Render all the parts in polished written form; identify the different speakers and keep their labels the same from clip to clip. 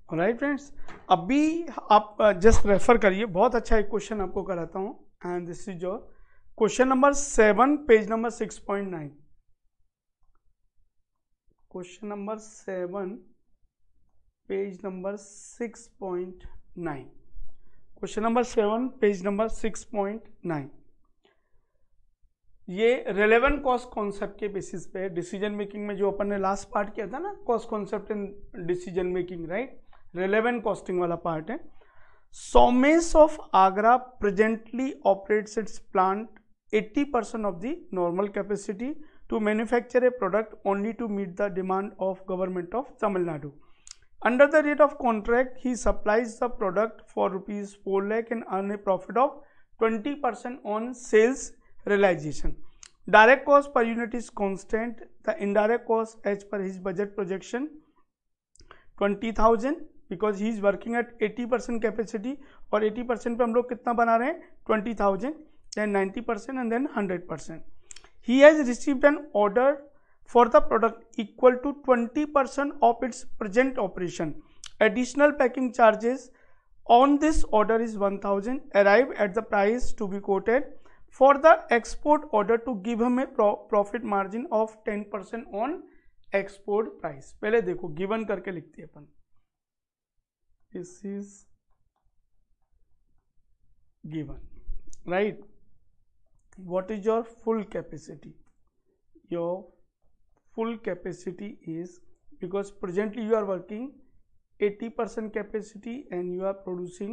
Speaker 1: Right friends, अभी आप just refer करिए, बहुत अच्छा एक क्वेश्चन आपको कराता हूँ। And this is your question number 7, page number 6.9। Question number 7, page number 6.9। Question number 7, page number 6.9। ये रेलेवेंट कॉस्ट कॉन्सेप्ट के बेसिस पे डिसीजन मेकिंग में जो अपन ने लास्ट पार्ट किया था ना, cost concept in decision making, right, relevant costing वाला पार्ट है। Saumesh of Agra presently operates its plant 80% of the normal capacity to manufacture a product only to meet the demand of government of Tamil Nadu. Under the rate of contract, he supplies the product for rupees 4 lakh and earn a profit of 20% on sales realization. Direct cost per unit is constant. The indirect cost as per his budget projection 20,000 because he is working at 80% capacity और 80% पे हम लोग कितना बना रहे हैं 20,000, then 90% and then 100%. He has received an order for the product equal to 20% of its present operation. Additional packing charges on this order is 1,000. Arrive at the price to be quoted for the export order to give him a profit margin of 10% on export price. पहले देखो given करके लिखते हैं अपन। This is given, right? What is your full capacity? Your full capacity is, because presently you are working 80% capacity and you are producing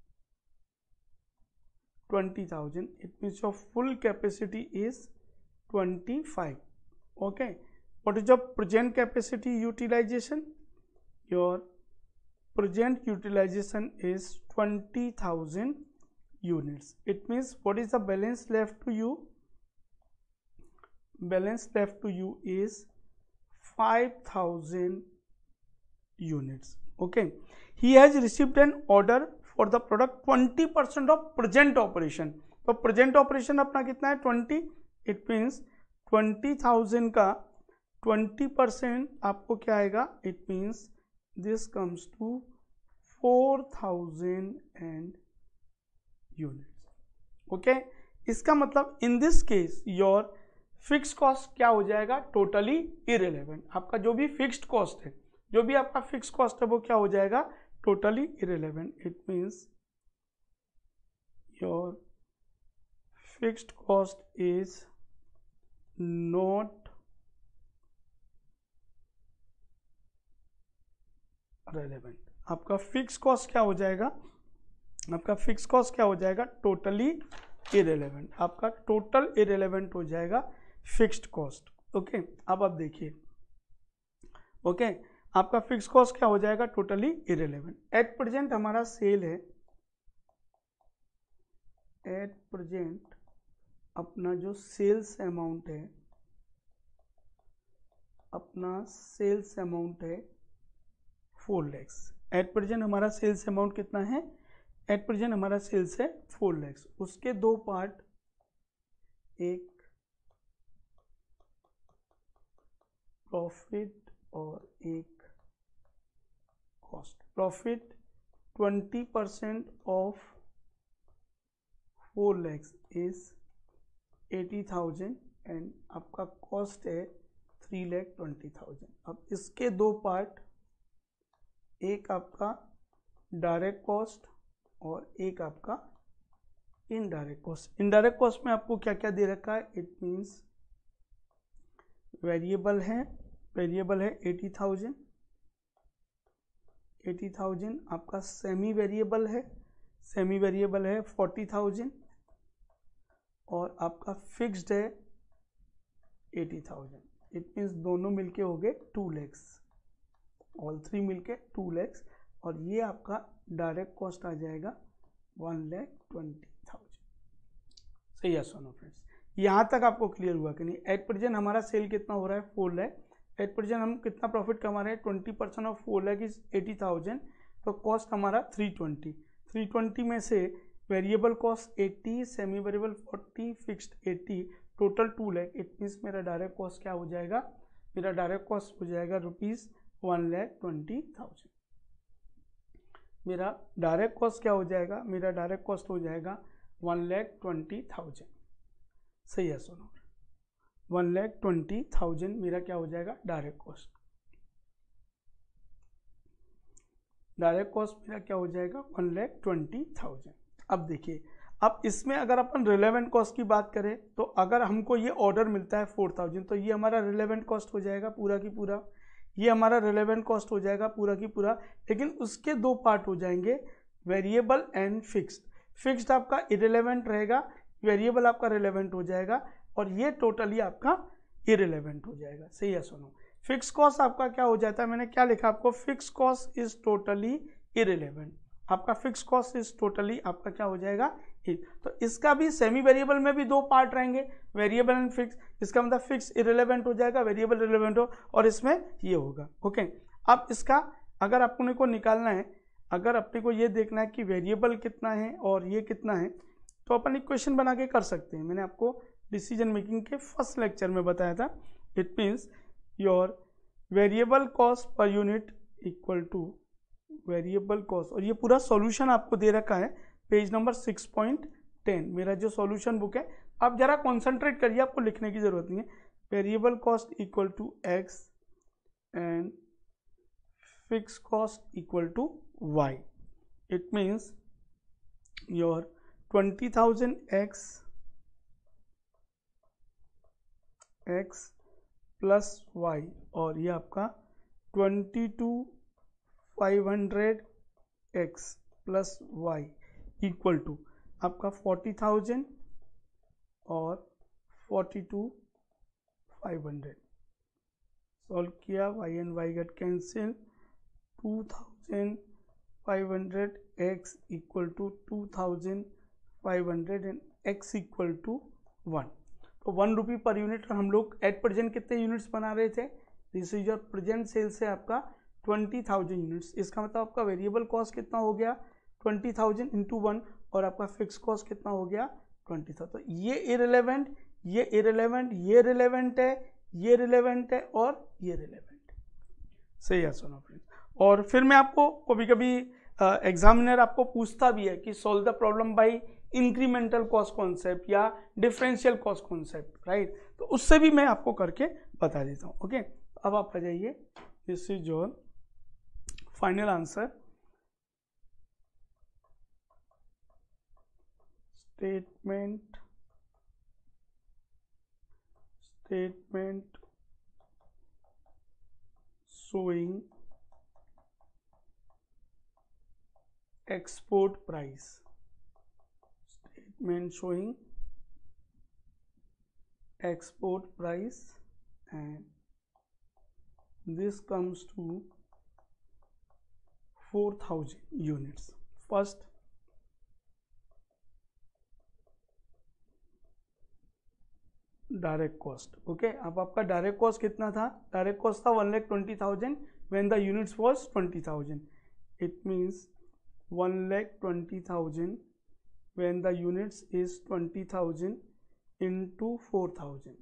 Speaker 1: 20,000, it means your full capacity is 25. Okay, what is your present capacity utilization? Your present utilization is 20,000 units. It means what is the balance left to you? Balance left to you is 5,000 units. Okay, he has received an order for the product 20% of present operation. तो present operation अपना कितना है 20. It means 20,000 का 20% आपको क्या आएगा? It means this comes to 4,000 and units. Okay, इसका मतलब in this case your fix cost क्या हो जाएगा? Totally irrelevant. आपका जो भी फिक्स्ड कॉस्ट है, जो भी आपका फिक्स कॉस्ट है वो क्या हो जाएगा? Totally irrelevant. It means your fixed cost is not relevant. आपका फिक्स कॉस्ट क्या हो जाएगा? आपका फिक्स कॉस्ट क्या हो जाएगा? Totally irrelevant. आपका टोटल इरेलेवेंट हो जाएगा फिक्स्ड कॉस्ट। ओके, अब आप देखिए, ओके, आपका फिक्स कॉस्ट क्या हो जाएगा? Totally irrelevant. एट प्रेजेंट हमारा सेल है, एट प्रेजेंट अपना जो सेल्स अमाउंट है, अपना सेल्स अमाउंट है 4 lakhs। एट प्रेजेंट हमारा सेल्स अमाउंट कितना है? एट प्रेजेंट हमारा सेल्स है 4 lakhs। उसके दो पार्ट, एक प्रॉफिट और एक cost. Profit 20% of 4 lakhs is 80,000 and आपका कॉस्ट है 3,20,000। अब इसके दो पार्ट, एक आपका डायरेक्ट कॉस्ट और एक आपका इनडायरेक्ट कॉस्ट। इनडायरेक्ट कॉस्ट में आपको क्या क्या दे रखा है? इट मींस वेरिएबल है, वेरिएबल है 80,000, 80,000। आपका सेमी वेरिएबल है, सेमी वेरिएबल है 40,000 और आपका फिक्स्ड है 80,000। इट मींस दोनों मिलके हो गए 2 lakhs, ऑल थ्री मिलके 2 lakhs। और ये आपका डायरेक्ट कॉस्ट आ जाएगा 1,20,000। सही है सोनो फ्रेंड्स, यहाँ तक आपको क्लियर हुआ कि नहीं? एट प्रेजेंट हमारा सेल कितना हो रहा है? 4 lakh। एट प्रेजेंट हम कितना प्रॉफिट कमा रहे हैं? 20% ऑफ 4 lakh इज 80,000। तो कॉस्ट हमारा 320। 320 में से variable cost 80, semi variable 40, fixed 80, total 2 lakh। It means मेरा डायरेक्ट कॉस्ट क्या हो जाएगा? मेरा डायरेक्ट कॉस्ट हो जाएगा ₹1,20,000। मेरा डायरेक्ट कॉस्ट क्या हो जाएगा, मेरा डायरेक्ट कॉस्ट हो जाएगा 1,20,000। सही है सुनो, 1,20,000 मेरा क्या हो जाएगा डायरेक्ट कॉस्ट। डायरेक्ट कॉस्ट मेरा क्या हो जाएगा 1,20,000। अब देखिए, अब इसमें अगर अपन रिलेवेंट कॉस्ट की बात करें तो अगर हमको ये ऑर्डर मिलता है 4,000 तो ये हमारा रिलेवेंट कॉस्ट हो जाएगा पूरा की पूरा, ये हमारा रिलेवेंट कॉस्ट हो जाएगा पूरा की पूरा। लेकिन उसके दो पार्ट हो जाएंगे, वेरिएबल एंड फिक्स्ड। फिक्स्ड आपका इरेलेवेंट रहेगा, वेरिएबल आपका रिलेवेंट हो जाएगा, और ये टोटली आपका इरेलेवेंट हो जाएगा। सही है सुनो, फिक्स कॉस्ट आपका क्या हो जाता है, मैंने क्या लिखा आपको, fix cost is totally irrelevant. आपका फिक्स कॉस्ट इज टोटली आपका क्या हो जाएगा। तो इसका भी सेमी वेरिएबल में भी दो पार्ट रहेंगे, वेरिएबल एंड फिक्स। इसका मतलब फिक्स इरेलेवेंट हो जाएगा, वेरिएबल रिलेवेंट हो, और इसमें ये होगा। ओके, अब इसका अगर अपने को निकालना है, अगर अपने को ये देखना है कि वेरिएबल कितना है और ये कितना है, तो अपन इक्वेशन बना के कर सकते हैं। मैंने आपको डिसीजन मेकिंग के फर्स्ट लेक्चर में बताया था। It means your variable cost per unit equal to variable cost, और ये पूरा सॉल्यूशन आपको दे रखा है पेज नंबर 6.10, मेरा जो सॉल्यूशन बुक है। आप जरा कॉन्सेंट्रेट करिए, आपको लिखने की जरूरत नहीं है। Variable cost equal to X and fix cost equal to Y. It means your 20,000 X plus Y, और ये आपका 22,500 X plus Y equal to आपका 40,000 और 42,500। सॉल्व किया, Y and Y get cancel, 2,500 X equal to 2,500 and X equal to 1। तो 1 रुपी per unit, और हम लोग एट प्रेजेंट कितने यूनिट्स बना रहे थे, this is your present sales है आपका 20,000 यूनिट्स। इसका मतलब आपका वेरिएबल कॉस्ट कितना हो गया 20,000 इंटू 1, और आपका फिक्स कॉस्ट कितना हो गया 20,000। तो ये इरेलेवेंट, ये इरेलेवेंट, ये रिलेवेंट है, ये रिलेवेंट है, और ये रिलेवेंट है। सही है सुनो फ्रेंड्स। और फिर मैं आपको कभी कभी एग्जामिनर आपको पूछता भी है कि solve the problem by incremental cost concept या डिफरेंशियल कॉस्ट कॉन्सेप्ट, राइट। तो उससे भी मैं आपको करके बता देता हूँ। ओके, अब आप आ जाइए, this is your final answer. Statement showing export price, statement showing export price, and this comes to 4,000 units. First, direct cost. Okay, अब आपका डायरेक्ट कॉस्ट कितना था, डायरेक्ट कॉस्ट था 1,20,000 when the units was 20,000। It means 1,20,000 when the units is 20,000 into 4,000.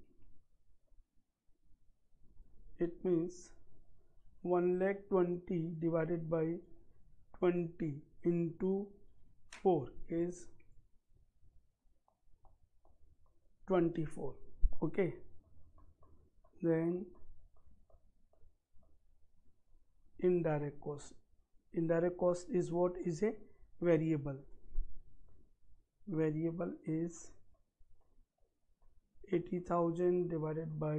Speaker 1: It means 1,20,000 divided by 20 into 4 is 24. Okay, then indirect cost. Indirect cost is what? Is a variable. Variable is 80,000 divided by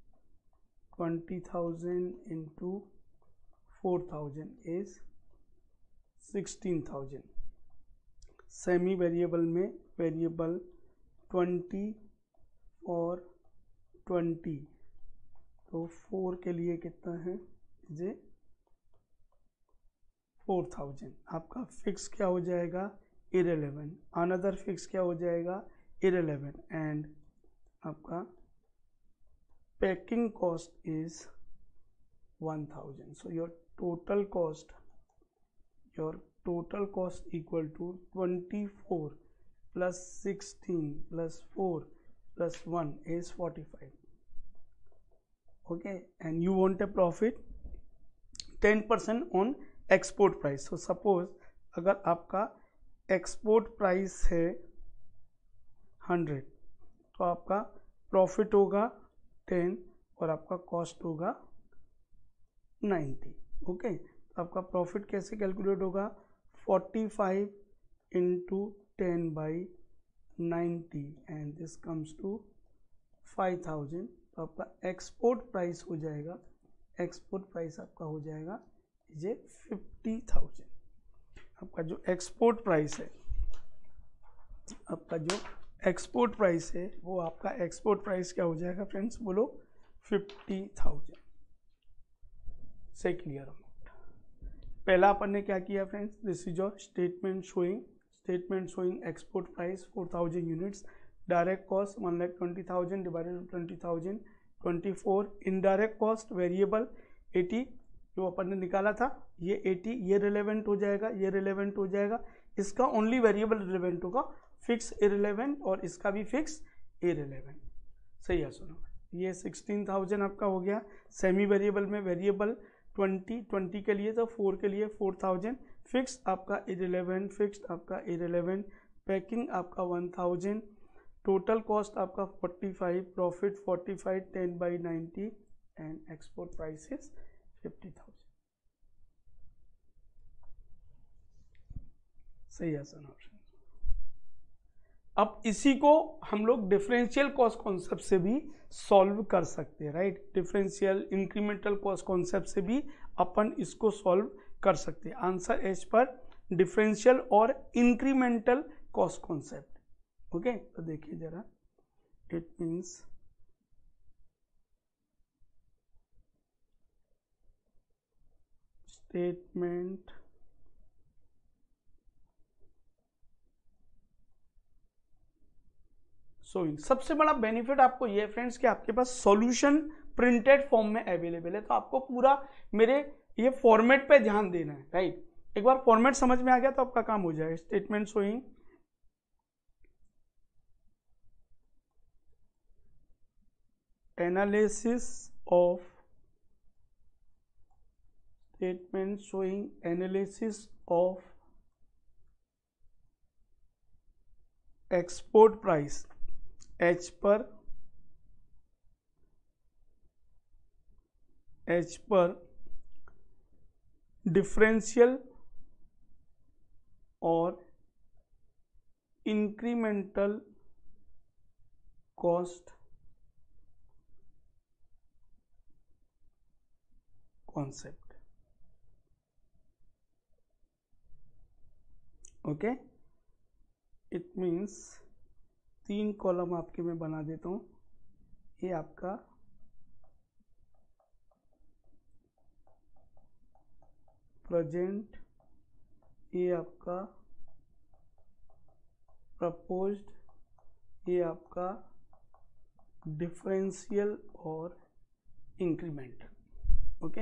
Speaker 1: 20,000 into 4,000 is 16,000. Semi variable में variable 20 और 20, तो 4 के लिए कितना है जे 4,000। आपका fix क्या हो जाएगा इरेलेवेंट, अनदर फिक्स क्या हो जाएगा इरेलेवेंट, एंड आपका packing cost is 1,000. So your total cost equal to 24 plus 16 plus 4 plus 1 is 45. Okay, and you want a profit 10% on export price. So suppose अगर आपका एक्सपोर्ट प्राइस है 100 तो आपका profit होगा 10 और आपका कॉस्ट होगा 90। ओके, तो आपका प्रॉफिट कैसे कैलकुलेट होगा, 45 into 10 by 90 and this comes to 5000। तो आपका एक्सपोर्ट प्राइस हो जाएगा, एक्सपोर्ट प्राइस आपका हो जाएगा ये 50,000। आपका जो एक्सपोर्ट प्राइस है, आपका जो एक्सपोर्ट प्राइस है वो आपका एक्सपोर्ट प्राइस क्या हो जाएगा फ्रेंड्स, बोलो 50,000 से क्लियर अमाउंट। पहला अपन ने क्या किया friends, this is your statement showing export price 4000 units, direct cost 1,20,000 divided 20,000 24, indirect cost variable 80 जो अपन ने निकाला था, ये 80 ये रिलेवेंट हो जाएगा, ये रिलेवेंट हो जाएगा, इसका ओनली वेरिएबल रिलेवेंट होगा, फिक्स इरिलेवेंट और इसका भी फिक्स इरिलेवेंट। सही है, सुनो ये 16,000 आपका हो गया। सेमी वेरिएबल में वेरिएबल 20 के लिए तो 4 के लिए 4,000, फिक्स आपका इरिलेवेंट, फिक्स्ड आपका इरिलेवेंट, पैकिंग आपका 1,000, टोटल कॉस्ट आपका 45, profit 45, 10 by 90 and export price is 50,000। सही है सर ऑप्शन। अब इसी को हम लोग डिफरेंशियल कॉस्ट कॉन्सेप्ट से भी सॉल्व कर सकते हैं, right. Differential incremental cost concept से भी अपन इसको सॉल्व कर सकते हैं। आंसर एज पर डिफरेंशियल और इंक्रीमेंटल कॉस्ट कॉन्सेप्ट। ओके, तो देखिए जरा, इट मीन्स स्टेटमेंट शोइंग। सबसे बड़ा बेनिफिट आपको ये फ्रेंड्स कि आपके पास सॉल्यूशन प्रिंटेड फॉर्म में अवेलेबल है, तो आपको पूरा मेरे ये फॉर्मेट पे ध्यान देना है, राइट। एक बार फॉर्मेट समझ में आ गया तो आपका काम हो जाएगा। Statement showing analysis of, statement showing analysis of export price as per differential और incremental cost concept. Okay, it means 3 column आपके मैं बना देता हूं। ये आपका प्रेजेंट, ये आपका प्रपोज्ड, ये आपका डिफरेंशियल और incremental. Okay,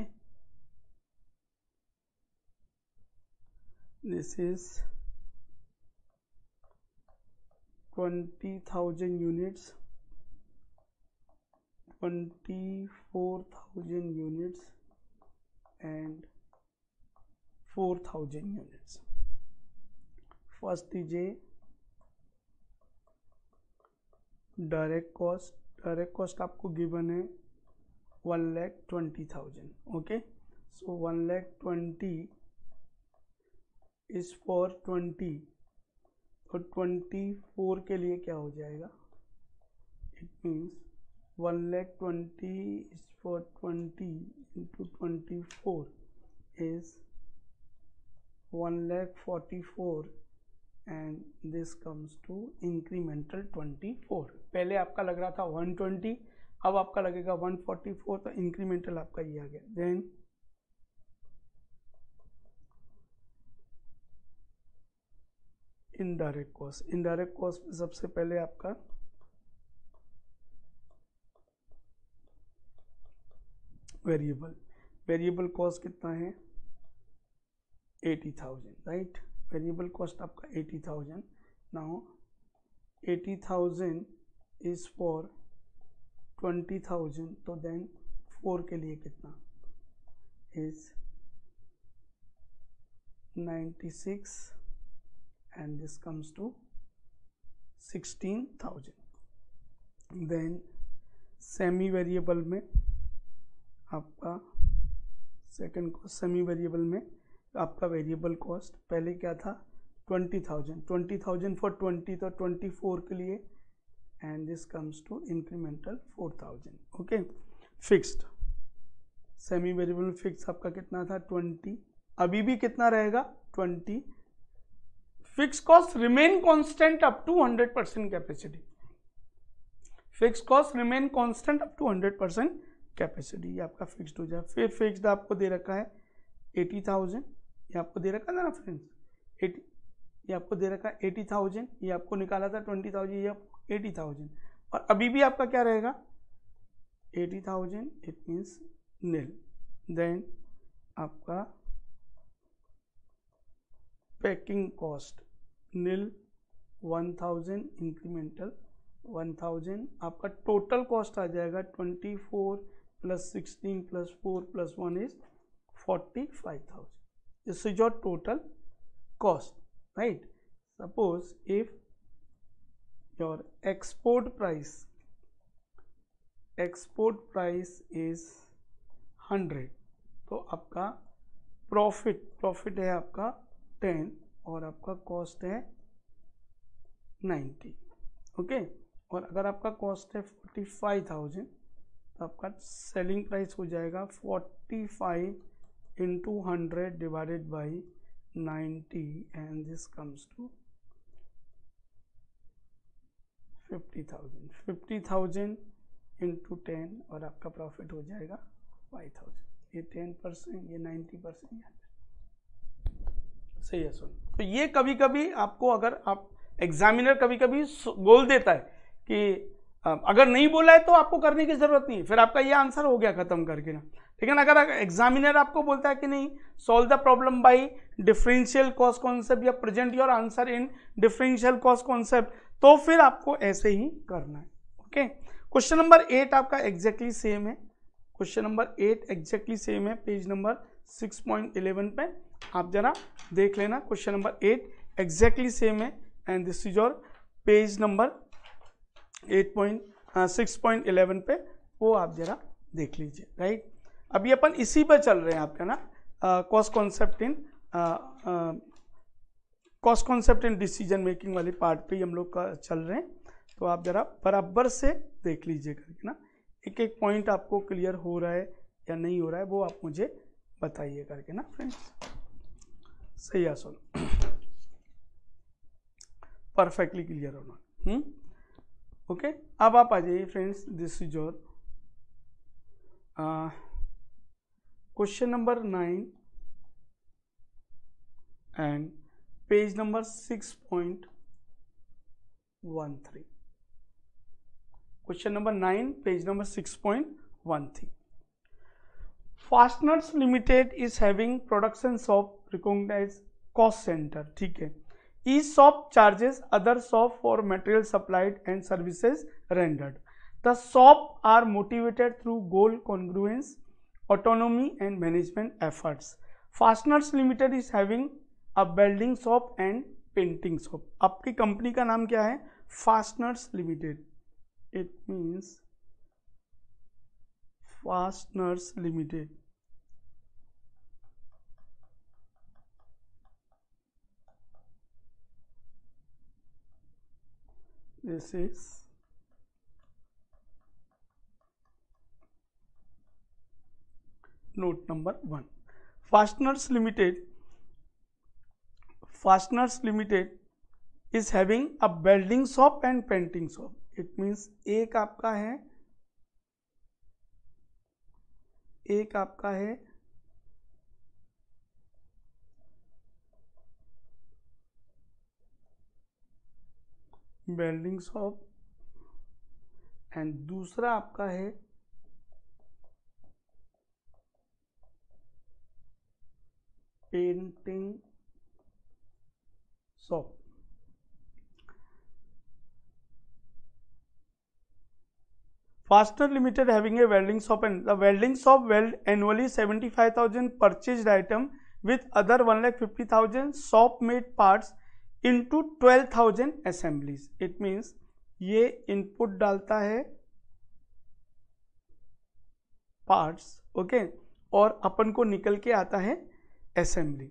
Speaker 1: this is 20,000 units, 24,000 units and 4,000 units. First is a direct cost. Direct cost आपको given है 1,20,000. Okay, so 1,20,000 is for 20 और 24 के लिए क्या हो जाएगा, it means 1,20,000 is for 20 into 24 is 1,44,000 and this comes to incremental 24। पहले आपका लग रहा था 120, अब आपका लगेगा 144, तो इंक्रीमेंटल आपका ये आ गया। Then indirect cost, indirect cost में सबसे पहले आपका वेरिएबल कॉस्ट कितना है 80,000, राइट। वेरिएबल कॉस्ट आपका 80,000। नाउ 80,000 इज फॉर 20,000, तो देन 4 के लिए कितना is 96 and this comes to 16,000. Then semi variable में आपका सेकंड कॉस्ट, सेमी वेरिएबल में आपका वेरिएबल कॉस्ट पहले क्या था 20,000 फॉर 20 तो 24 के लिए and this comes to incremental 4,000. Okay, fixed semi variable fix आपका कितना था 20, अभी भी कितना रहेगा 20. Fix cost remain constant up to 100% capacity. Fix cost remain constant up to 100% capacity. ये आपका फिक्स्ड हो जाए. फिर फिक्स्ड आपको दे रखा है 80,000, ये आपको दे रखा था ना फ्रेंड्स 80, ये आपको दे रखा है 80,000, ये आपको निकाला था 20,000, ये आपको 80,000. और अभी भी आपका क्या रहेगा 80,000, इट मीन्स नील. देन आपका पैकिंग कॉस्ट नील 1,000 इंक्रीमेंटल 1,000. आपका टोटल कॉस्ट आ जाएगा 24 plus 16 plus 4 plus 1 is 45,000. This is your total cost, right. Suppose if your export price is 100, तो आपका प्रॉफिट है आपका 10 और आपका कॉस्ट है 90. ओके, और अगर आपका कॉस्ट है 45,000 तो आपका सेलिंग प्राइस हो जाएगा 45 into 100 divided by 90 and this comes to 50,000. 50,000 into 10 और आपका प्रॉफिट हो जाएगा 5,000. ये 10%, ये 90%. सही है. सुन, तो ये कभी कभी आपको, अगर आप एग्जामिनर कभी कभी बोल देता है कि अगर नहीं बोला है तो आपको करने की जरूरत नहीं, फिर आपका ये आंसर हो गया खत्म करके ना. लेकिन अगर एग्जामिनर आपको बोलता है कि नहीं solve the problem by differential cost concept या present your answer in differential cost concept, तो फिर आपको ऐसे ही करना है. ओके, क्वेश्चन नंबर 8 आपका एग्जैक्टली सेम है. क्वेश्चन नंबर 8 एग्जैक्टली सेम है, पेज नंबर 6.11 पे आप जरा देख लेना. क्वेश्चन नंबर 8 एग्जैक्टली सेम है and this is your page number 6.11 पे, वो आप जरा देख लीजिए. राइट, अभी अपन इसी पर चल रहे हैं आपका ना cost concept in decision making वाले पार्ट पे ही हम लोग का चल रहे हैं. तो आप जरा बराबर से देख लीजिए करके ना, एक एक पॉइंट आपको क्लियर हो रहा है या नहीं हो रहा है वो आप मुझे बताइए करके ना फ्रेंड्स. सही है, सुन परफेक्टली क्लियर होना. ओके, अब आप आ जाइए friends. This is your question number 9 and page number 6.13. Question number 9 page number 6.13. Fasteners limited is having production shop recognised cost centre. ठीक है, each shop charges other shop for material supplied and services rendered. The shop are motivated through goal congruence, autonomy and management efforts. Fasteners Limited is having a welding shop and painting shop. आपकी company का नाम क्या है? Fasteners Limited. It means Fasteners Limited. This is note number 1. Fasteners Limited is having a welding shop and painting shop. It means एक आपका है welding shop and दूसरा आपका है painting shop. Fastener Limited having a welding shop and the welding shop weld annually 75,000 purchased item with other 1,50,000 shop made parts into 12,000 assemblies. It means ये input डालता है parts, okay, और अपन को निकल के आता है असेंबली.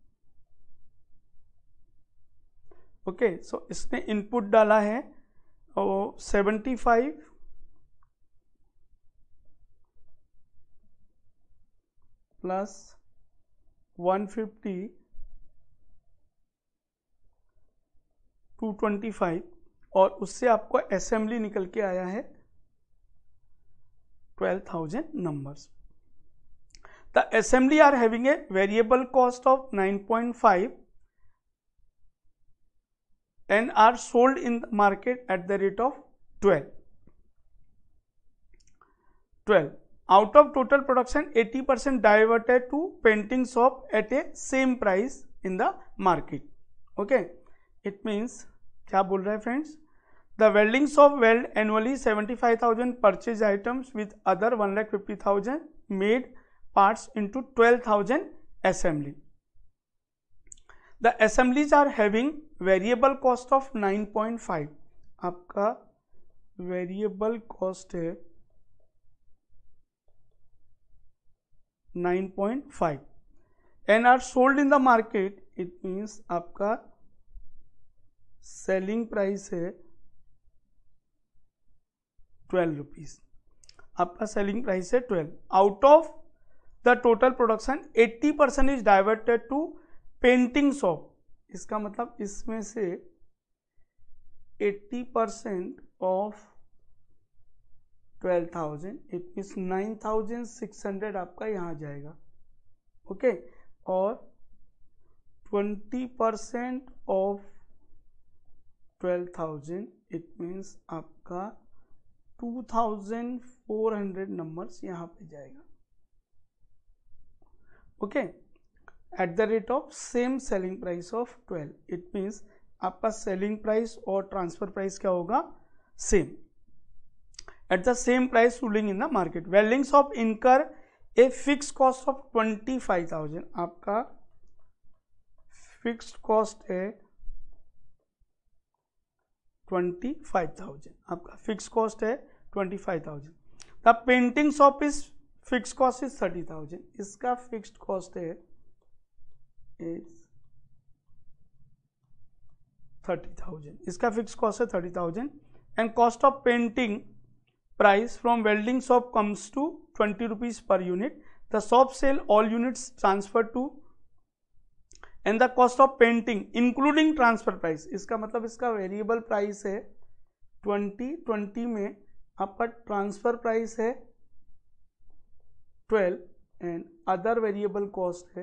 Speaker 1: ओके, सो इसने इनपुट डाला है 75 प्लस 150 225 और उससे आपको असेंबली निकल के आया है 12,000 numbers. The assembly are having a variable cost of 9.5 and are sold in the market at the rate of 12. Out of total production, 80% diverted to painting shop at a same price in the market. Okay, it means क्या बोल रहा है friends? The welding shop weld annually 75,000 purchase items with other 1,50,000 made parts into 12,000 assembly. The assemblies are having variable cost of 9.5. आपका variable cost है 9.5 and are sold in the market. It means आपका selling price है 12 rupees. आपका selling price है 12. Out of the total production 80% is diverted to painting shop. इसका मतलब इसमें से 80% ऑफ 12,000 इट मीन्स 9,600 आपका यहाँ जाएगा. ओके, और 20% ऑफ 12,000 इट मीन्स आपका 2,400 नंबर्स यहाँ पे जाएगा. Okay, at the rate of same selling price of 12. It means आपका सेलिंग प्राइस और ट्रांसफर प्राइस क्या होगा? Same, at the same price ruling in the market. Welding shop incur a fix cost of 25,000. आपका fixed cost है 25,000. आपका fix cost है 25,000. The painting shop is fix cost is 30,000. इसका fixed cost है is 30,000. इसका fix cost है 30,000 and cost of painting price from welding shop comes to 20 rupees per unit. The shop sell all units transferred to and the cost of painting including transfer price. इसका मतलब इसका variable price है 20 में आपका transfer price है 12 and other variable cost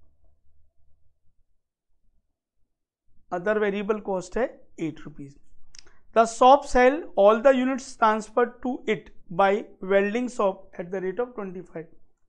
Speaker 1: है 8 rupees. The shop sell all the units transferred to it by welding shop at the rate of 25.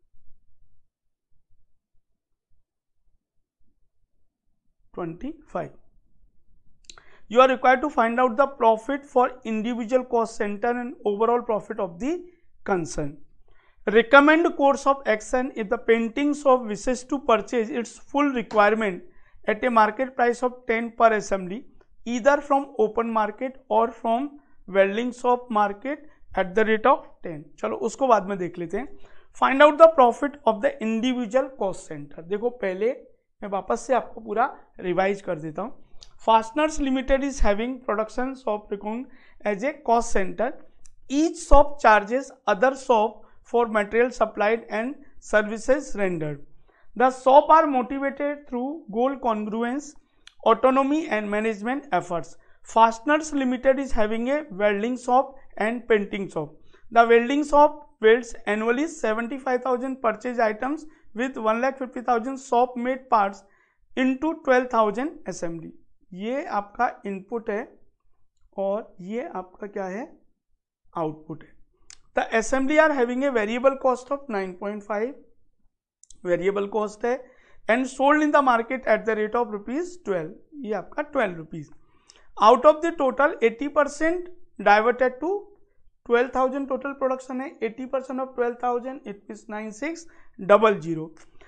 Speaker 1: You are required to find out the profit for individual cost center and overall profit of the concern. Recommend course of action if the painting shop wishes to purchase its full requirement at a market price of 10 per assembly, either from open market or from welding shop market at the rate of 10. चलो उसको बाद में देख लेते हैं. Find out the profit of the individual cost centre. देखो पहले मैं वापस से आपको पूरा रिवाइज कर देता हूँ. Fasteners limited is having production shop record as a cost centre. Each shop charges other shop for material supplied and services rendered. The shop are motivated through goal congruence, autonomy and management efforts. Fasteners Limited is having a welding shop and painting shop. The welding shop welds annually 75,000 purchase items with 1,50,000 shop made parts into 12,000 assembly. ये आपका input है और ये आपका क्या है? Output है. The assembly are having a variable cost of 9.5. Variable cost है and sold in the market at the rate of ₹12. ये आपका 12 rupees. Out of the total 80% diverted to 12,000 total production है. 80% of 12,000 it means 9600.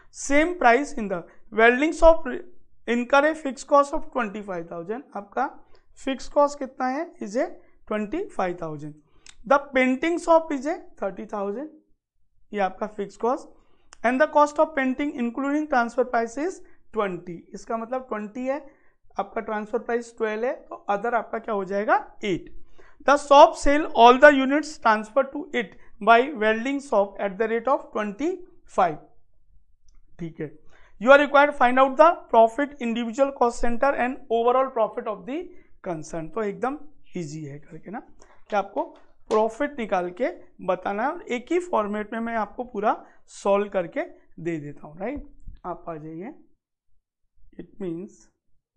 Speaker 1: Same price in the welding shop incur a fix cost of 25,000, आपका fix cost कितना है, is a 25,000. The painting shop is a 30,000, ये आपका fix cost. And the cost of painting including transfer price is 20, इसका मतलब 20 है, आपका transfer price 12 है, तो अदर आपका क्या हो जाएगा 8. The shop sell all the units transfer to it by welding shop at the rate of 25. ठीक है. You are required find out the profit individual cost centre and overall profit of the concern. तो एकदम easy है करके ना, कि आपको profit निकाल के बताना है, और एक ही फॉर्मेट में मैं आपको पूरा सॉल्व करके दे देता हूँ. राइट, आप आ जाइए. It means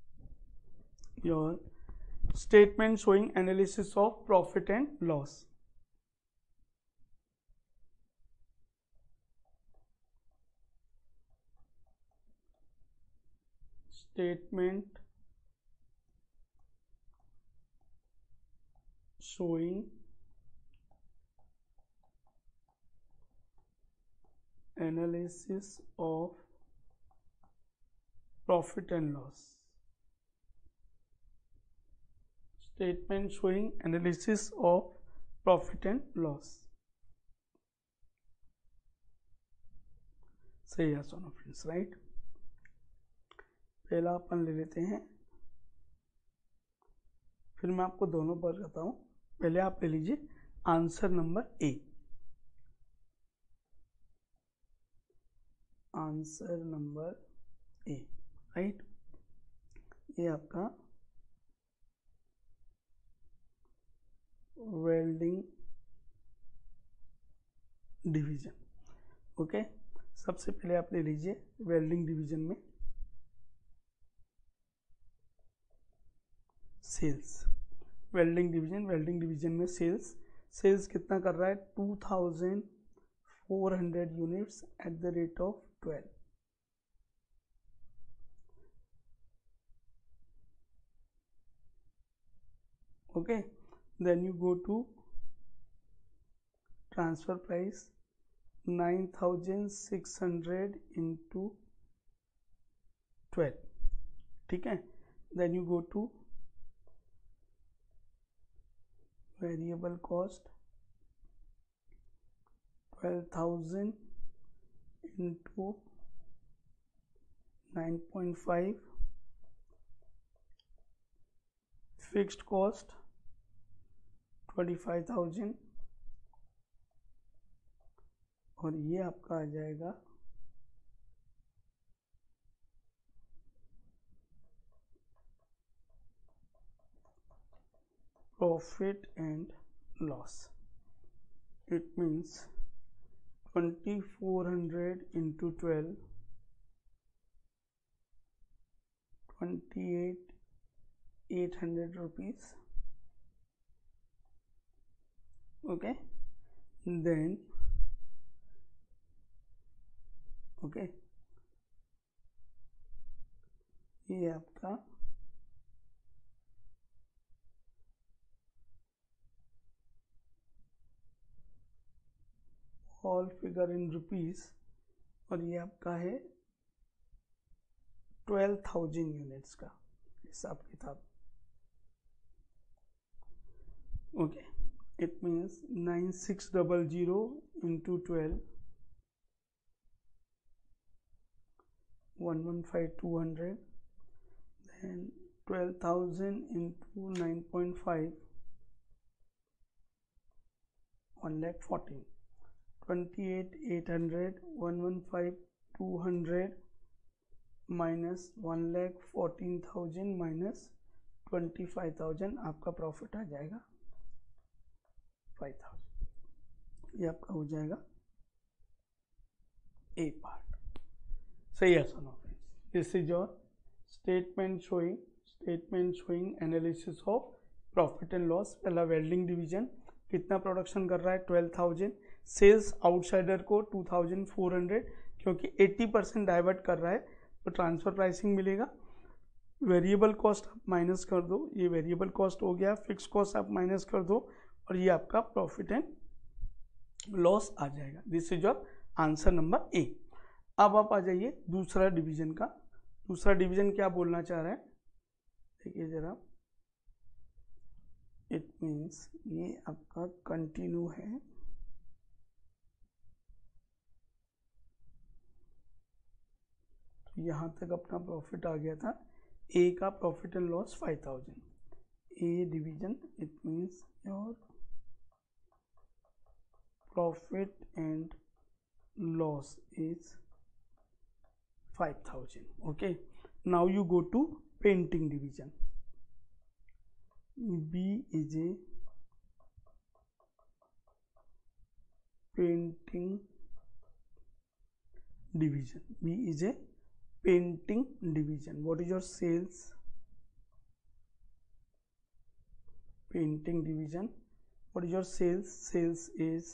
Speaker 1: your statement showing analysis of profit and loss. Statement showing analysis of profit and loss. Statement showing analysis of profit and loss. सही है सोनो फ्रेंड्स. राइट, पहला अपन ले लेते हैं, फिर मैं आपको दोनों पर बताता हूँ. पहले आप ले लीजिए answer number A. Answer number A. Right, ये आपका वेल्डिंग डिवीजन. ओके, सबसे पहले आप ले लीजिए वेल्डिंग डिवीजन में सेल्स. वेल्डिंग डिवीजन में सेल्स कितना कर रहा है, 2,400 units at the rate of 12. Okay, then you go to transfer price 9,600 into 12. ठीक है, then you go to variable cost 12,000 into 9.5, fixed cost 25,000, और ये आपका आ जाएगा profit and loss. It means 2,400 into 12, 28,800 rupees. Okay, then okay, ये आपका all figure in rupees, और ये आपका है 12,000 यूनिट्स का हिसाब किताब. Okay, it means 9,600 into 12, 115,200, then 12,000 into 9.5, 1,14,000. 28,800, 115,200 minus 1,14,000 minus 25,000, आपका प्रॉफिट आ जाएगा 5,000. ये आपका हो जाएगा ए पार्ट. सही है सुनो friends, this is your statement showing analysis of profit and loss. पहला वेल्डिंग डिवीजन कितना प्रोडक्शन कर रहा है, 12,000. सेल्स आउटसाइडर को 2,400, क्योंकि 80% डाइवर्ट कर रहा है, तो ट्रांसफर प्राइसिंग मिलेगा. वेरिएबल कॉस्ट आप माइनस कर दो, ये वेरिएबल कॉस्ट हो गया. फिक्स कॉस्ट आप माइनस कर दो, और ये आपका प्रॉफिट एंड लॉस आ जाएगा. This is your answer number A. अब आप आ जाइए दूसरा डिवीजन का। दूसरा डिवीजन क्या बोलना चाह रहा है देखिए जरा। इट मीन्स ये आपका कंटिन्यू है, तो यहाँ तक अपना प्रॉफिट आ गया था। ए का profit and loss 5000, A division, it means your profit and loss is 5000. Okay, now you go to painting division. B is a painting division. B is a painting division. What is your sales? Painting division. What is your sales? Sales is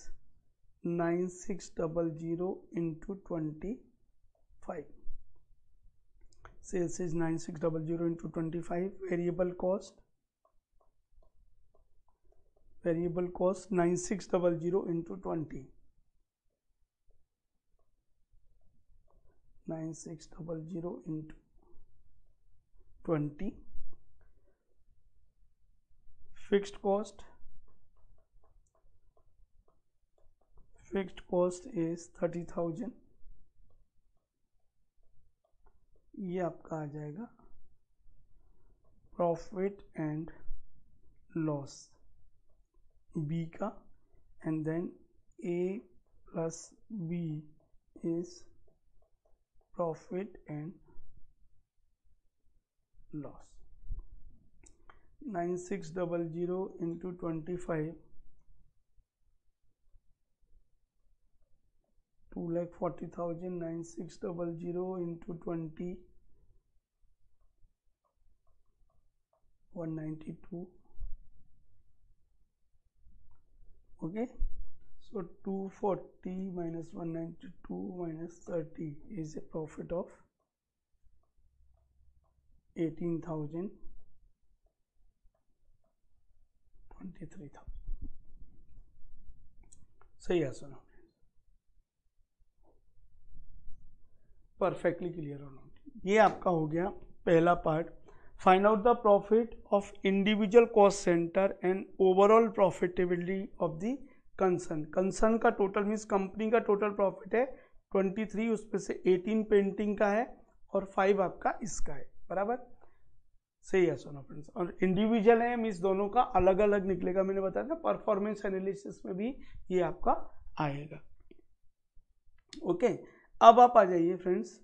Speaker 1: 9600 into 25. Sales is 9600 into 25. Variable cost 9600 into 20. 9600 into 20. Fixed cost is 30,000. ये आपका आ जाएगा profit and loss B का, and then A plus B is profit and loss. 9600 into 25, 2,40,000. 9600 into 20, 192. Okay, so 240 minus 192 minus 30 is a profit of 18,000, 23,000. सही है सुनो, perfectly clear हो note. ये आपका हो गया पहला part. Find out the profit of individual cost centre and overall profitability of the concern. Concern का टोटल मीन्स कंपनी का टोटल प्रॉफिट है 23, उसमें से 18 पेंटिंग का है और 5 आपका इसका है. बराबर, सही है सोना फ्रेंड्स. और इंडिविजुअल है मीन्स दोनों का अलग अलग निकलेगा. मैंने बताया था परफॉर्मेंस एनालिसिस में भी ये आपका आएगा. ओके, अब आप आ जाइए फ्रेंड्स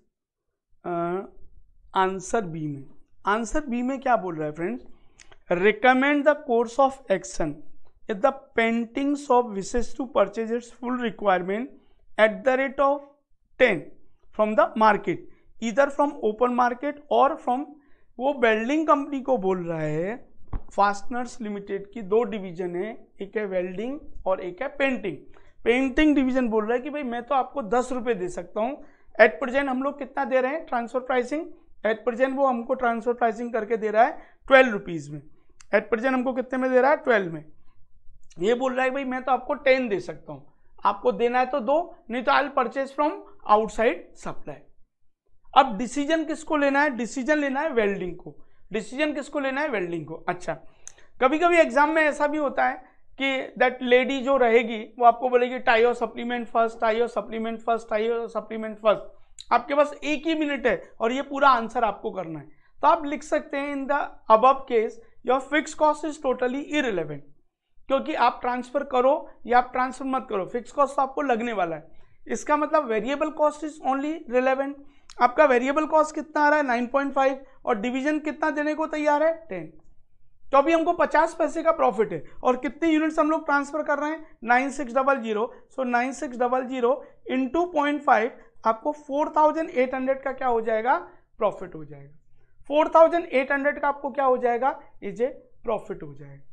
Speaker 1: आंसर बी में. आंसर बी में क्या बोल रहा है friends? Recommend the course of action if the painting shop wishes to purchase its full requirement at the rate of 10 from the market, either from open market or from. वो welding company को बोल रहा है, fasteners limited की 2 division है, एक है welding और एक है पेंटिंग. पेंटिंग डिवीजन बोल रहा है कि भाई मैं तो आपको 10 रुपये दे सकता हूँ. एट प्रेजेंट हम लोग कितना दे रहे हैं ट्रांसफर प्राइसिंग? एट प्रेजेंट वो हमको ट्रांसफर प्राइसिंग करके दे रहा है 12 रुपीज़ में. एट प्रेजेंट हमको कितने में दे रहा है? 12 में. ये बोल रहा है भाई मैं तो आपको 10 दे सकता हूँ, आपको देना है तो दो, नहीं तो I will purchase from outside supply. अब डिसीजन किसको लेना है? डिसीजन लेना है वेल्डिंग को. डिसीजन किसको लेना है? वेल्डिंग को. अच्छा, कभी कभी एग्जाम में ऐसा भी होता है कि दैट लेडी जो रहेगी वो आपको बोलेगी टाई और सप्लीमेंट फर्स्ट, टाई और सप्लीमेंट फर्स्ट, टाई और सप्लीमेंट फर्स्ट. आपके पास 1 ही मिनट है और ये पूरा आंसर आपको करना है. तो आप लिख सकते हैं in the above case your fix cost is totally irrelevant, क्योंकि आप ट्रांसफर करो या आप ट्रांसफर मत करो, फिक्स कॉस्ट आपको लगने वाला है. इसका मतलब variable cost is only relevant. आपका वेरिएबल कॉस्ट कितना आ रहा है? 9.5 और डिवीजन कितना देने को तैयार है? 10. तो अभी हमको 50 पैसे का प्रॉफिट है और कितने यूनिट्स हम लोग ट्रांसफर कर रहे हैं? 9600. सो 9600 इंटू 0.5 आपको 4800 का क्या हो जाएगा? प्रॉफिट हो जाएगा. 4800 का आपको क्या हो जाएगा? इज ए प्रॉफिट हो जाएगा.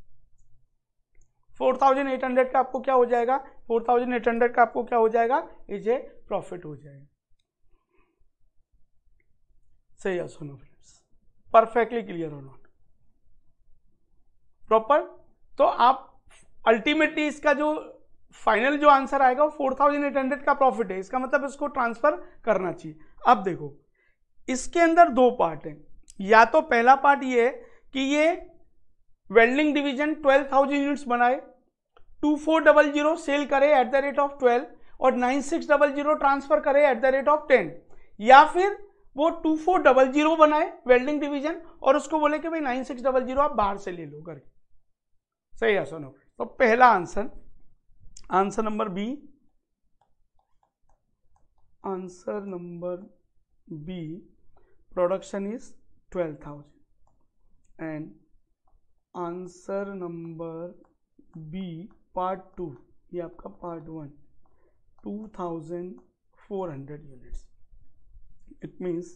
Speaker 1: 4800 का आपको क्या हो जाएगा? 4800 का आपको क्या हो जाएगा? इज ए प्रॉफिट हो जाएगा. सही है सुनो फ्रेंड्स, परफेक्टली क्लियर हो नॉट प्रॉपर. तो आप अल्टीमेटली इसका जो फाइनल जो आंसर आएगा वो 4800 का प्रॉफिट है, इसका मतलब इसको ट्रांसफर करना चाहिए। अब देखो इसके अंदर दो पार्ट है, या तो पहला पार्ट ये है कि ये वेल्डिंग डिवीजन 12,000 यूनिट्स बनाए, 2400 सेल करे एट द रेट ऑफ 12 और 9600 ट्रांसफर करे एट द रेट ऑफ 10, या फिर वो 2400 बनाए वेल्डिंग डिवीजन और उसको बोले कि भाई 9600 आप बाहर से ले लो करके। सही है सुनो। तो पहला answer number B, answer number B, production is 12,000 and answer number B part 2, ये आपका part 1 2400 units. It means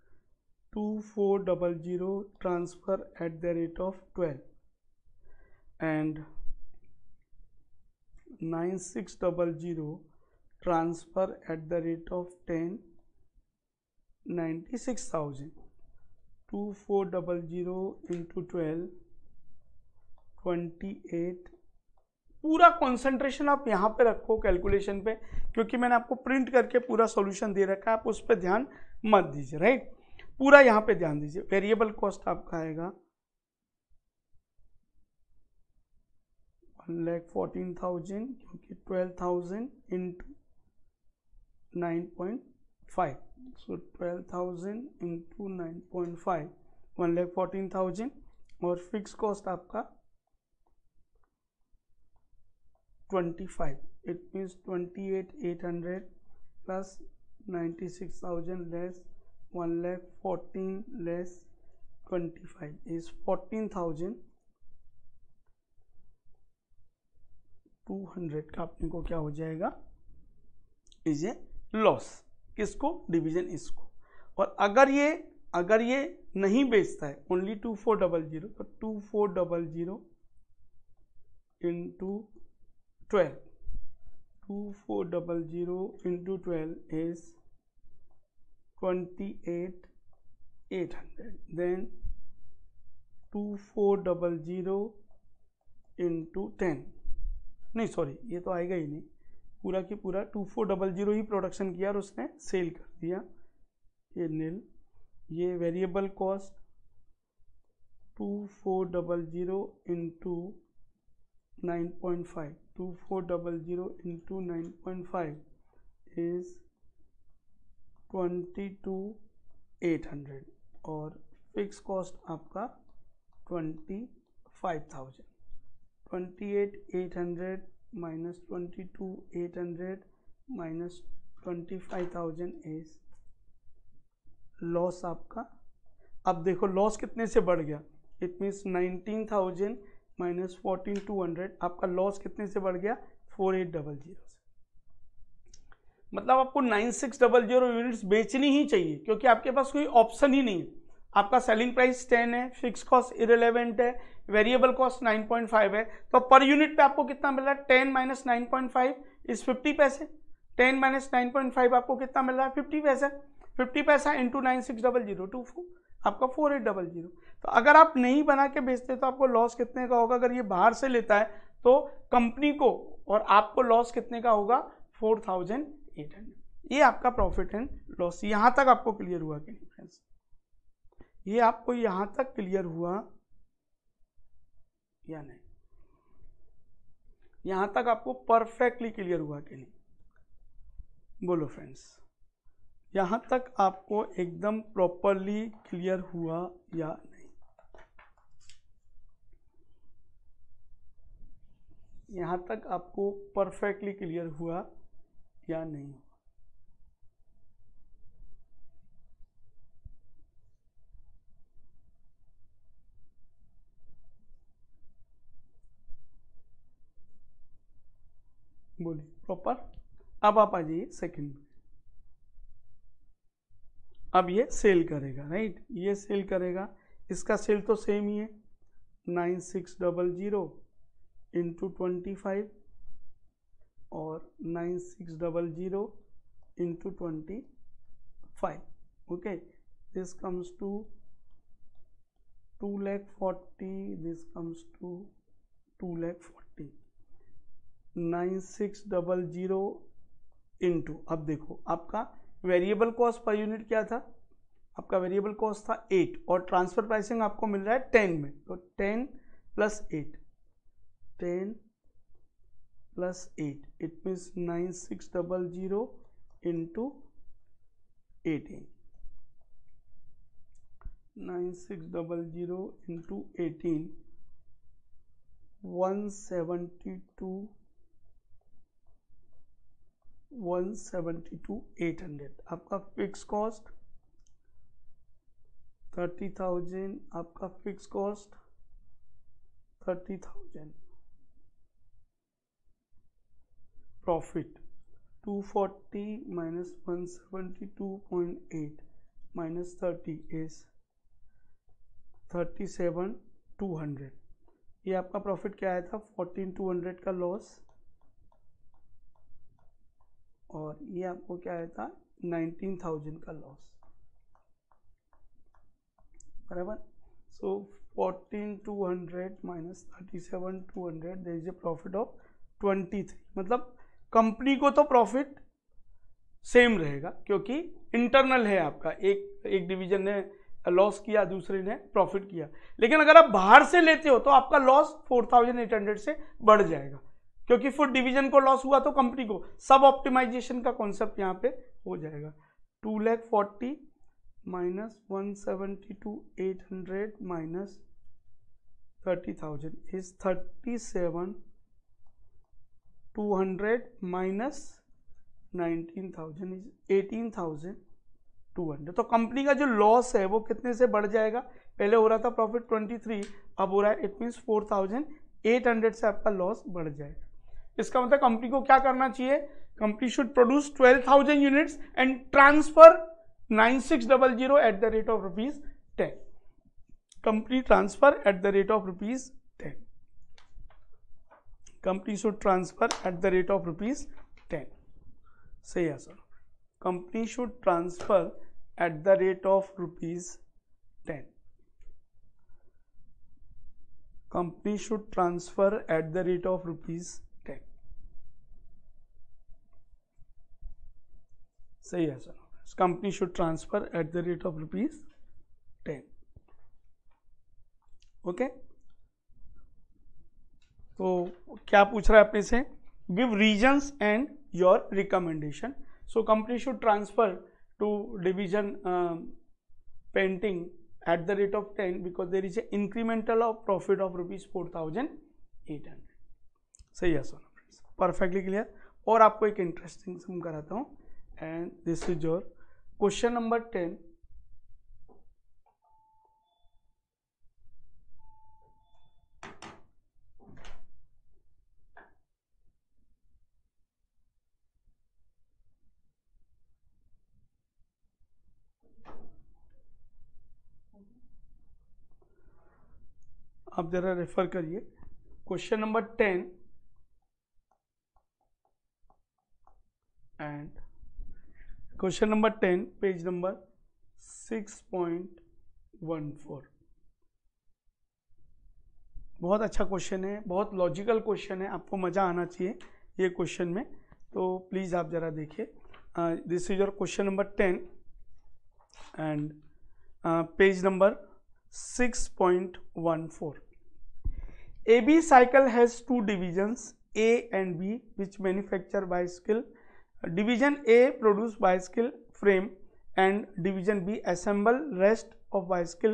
Speaker 1: 2400 transfer at the rate of 12 and 9600 transfer at the rate of 10, 96,000, 2400 into 12, 28। पूरा कंसंट्रेशन आप यहाँ पे रखो कैलकुलेशन पे, क्योंकि मैंने आपको प्रिंट करके पूरा सॉल्यूशन दे रखा है, आप उस पर ध्यान मत दीजिए, राइट। पूरा यहाँ पे ध्यान दीजिए। वेरिएबल कॉस्ट आपका आएगा 1,14,000, क्योंकि 12,000 इंटू 9.5, सो 12,000 इंटू 9.5 1,14,000, और फिक्स कॉस्ट आपका 25, it means 28,800 plus 96,000 less 1,14,000 less 25 is 14,200 का अपने को क्या हो जाएगा, इज ए लॉस। किसको? डिवीजन इसको। और अगर ये नहीं बेचता है, ओनली 2400, तो 2400 into 12, 2400 into 12 is 28,800, then 2400 into 10, नहीं सॉरी ये तो आएगा ही नहीं, पूरा की पूरा 2400 ही प्रोडक्शन किया और उसने सेल कर दिया, ये नील। ये variable cost 2400 into 9.5, 2400 into 9.5 is 22,800, और फिक्स कॉस्ट आपका 25,000। 28,800 minus 22,800 minus 25,000 इज लॉस आपका। अब देखो लॉस कितने से बढ़ गया, इट मीन्स 19,000 माइनस 14,200, आपका लॉस कितने से बढ़ गया, 4,800 से। मतलब आपको 9600 यूनिट्स बेचनी ही चाहिए, क्योंकि आपके पास कोई ऑप्शन ही नहीं है। आपका सेलिंग प्राइस 10 है, फिक्स कॉस्ट इरेलेवेंट है, वेरिएबल कॉस्ट 9.5 है, तो पर यूनिट पे आपको कितना मिल रहा है, 10 माइनस 9.5 इज 50 पैसे। 10 माइनस 9.5 आपको कितना मिल रहा है, 50 पैसे। 50 पैसा इंटू 9600 24, आपका 4800। तो अगर आप नहीं बना के बेचते तो आपको लॉस कितने का होगा, अगर ये बाहर से लेता है तो कंपनी को और आपको लॉस कितने का होगा, 4,800। ये आपका प्रॉफिट एंड लॉस। यहां तक आपको क्लियर हुआ कि नहीं फ्रेंड्स? ये आपको यहां तक क्लियर हुआ या नहीं? यहां तक आपको परफेक्टली क्लियर हुआ कि नहीं? बोलो फ्रेंड्स, यहां तक आपको एकदम प्रॉपरली क्लियर हुआ या नहीं? यहां तक आपको परफेक्टली क्लियर हुआ या नहीं? बोलिए प्रॉपर। अब आप आ जाइए सेकेंड। अब ये सेल करेगा, राइट, ये सेल करेगा, इसका सेल तो सेम ही है, 9600 इंटू 25 और 9600 into 25, okay, this comes to 2,40,000, this comes to 2,40,000, 9600 into, अब देखो आपका वेरिएबल कॉस्ट पर यूनिट क्या था, आपका वेरिएबल कॉस्ट था 8 और ट्रांसफर प्राइसिंग आपको मिल रहा है 10 में, तो 10 plus 8, 10 plus 8, it means 9600 into 18, 9600 into 18, 172,800। आपका फिक्स कॉस्ट 30,000, आपका fix cost 30,000, profit 240 minus 172.8 minus 30 is 37,200। ये आपका प्रॉफिट क्या आया था 14,200 का लॉस, और ये आपको क्या आया था 19,000 का लॉस, बराबर। So 14,200 minus 37,200 there is a profit of 23। मतलब कंपनी को तो प्रॉफिट सेम रहेगा क्योंकि इंटरनल है आपका, एक डिवीजन ने लॉस किया, दूसरे ने प्रॉफिट किया, लेकिन अगर आप बाहर से लेते हो तो आपका लॉस 4,800 से बढ़ जाएगा, क्योंकि फूड डिवीजन को लॉस हुआ तो कंपनी को सब ऑप्टिमाइजेशन का कॉन्सेप्ट यहाँ पे हो जाएगा। 2,40,000 minus 172,800 minus 30,000 is 37,200 minus 19,000 is 18,200। तो कंपनी का जो लॉस है वो कितने से बढ़ जाएगा, पहले हो रहा था प्रॉफिट 23, अब हो रहा है, इट मीन्स 4,800 से आपका लॉस बढ़ जाएगा। इसका मतलब कंपनी को क्या करना चाहिए, company should produce 12,000 units and transfer 9600 at the rate of ₹10। Company transfer at the rate of ₹10, company should transfer at the rate of ₹10। सही है sir, company should transfer at the rate of ₹10, company should transfer at the rate of ₹10। सही है sir, company should transfer at the rate of ₹10। Okay, तो क्या पूछ रहा है अपने से, give reasons and your recommendation. So company should transfer to division painting at the rate of 10 because there is a incremental of profit of ₹4,800। सही है sir, perfectly clear. और आपको एक इंटरेस्टिंग सम कराता हूँ, and this is your question number 10। आप जरा refer करिए question number 10 and question number 10 page number 6.14। बहुत अच्छा क्वेश्चन है, बहुत लॉजिकल क्वेश्चन है, आपको मजा आना चाहिए ये क्वेश्चन में, तो प्लीज आप जरा देखिए। This is your question number 10 and page number 6.14। AB cycle has two divisions A and B which manufacture bicycle. Division A produce bicycle frame and division B assemble rest of bicycle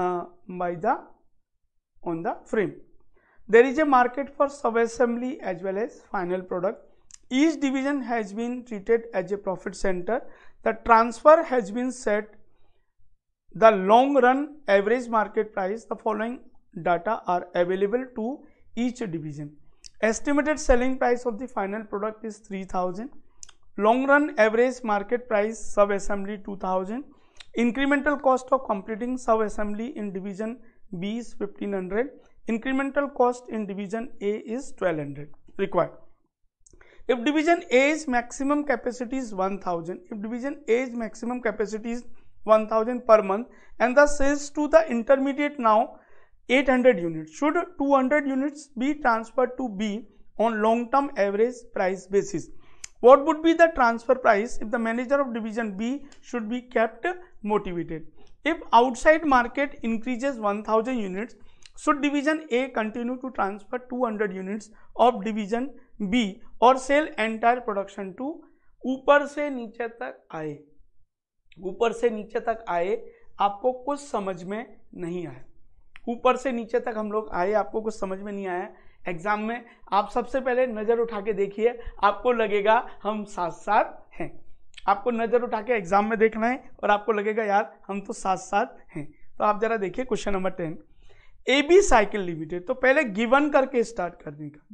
Speaker 1: on the frame. There is a market for sub-assembly as well as final product. Each division has been treated as a profit center. The transfer has been set. The long run average market price, the following data are available to each division. Estimated selling price of the final product is 3,000. Long run average market price sub assembly 2,000. Incremental cost of completing sub assembly in division B is 1,500. Incremental cost in division A is 1,200 required. If division A's maximum capacity is 1,000, if division A's maximum capacity is 1,000 per month and the sales to the intermediate now 800 units, should 200 units be transferred to B on long-term average price basis. What would be the transfer price if the manager of division B should be kept motivated? If outside market increases 1000 units, should division A continue to transfer 200 units of division B or sell entire production to? ऊपर से नीचे तक आए, ऊपर से नीचे तक आए, आपको कुछ समझ में नहीं आया। ऊपर से नीचे तक हम लोग आए, आपको कुछ समझ में नहीं आया। एग्जाम में आप सबसे पहले नजर उठा के देखिए, आपको लगेगा हम साथ साथ हैं। आपको नजर उठा के एग्जाम में देखना है और आपको लगेगा यार हम तो साथ साथ हैं। तो आप जरा देखिए question number 10, AB cycle limited. तो पहले गिवन करके स्टार्ट करने का,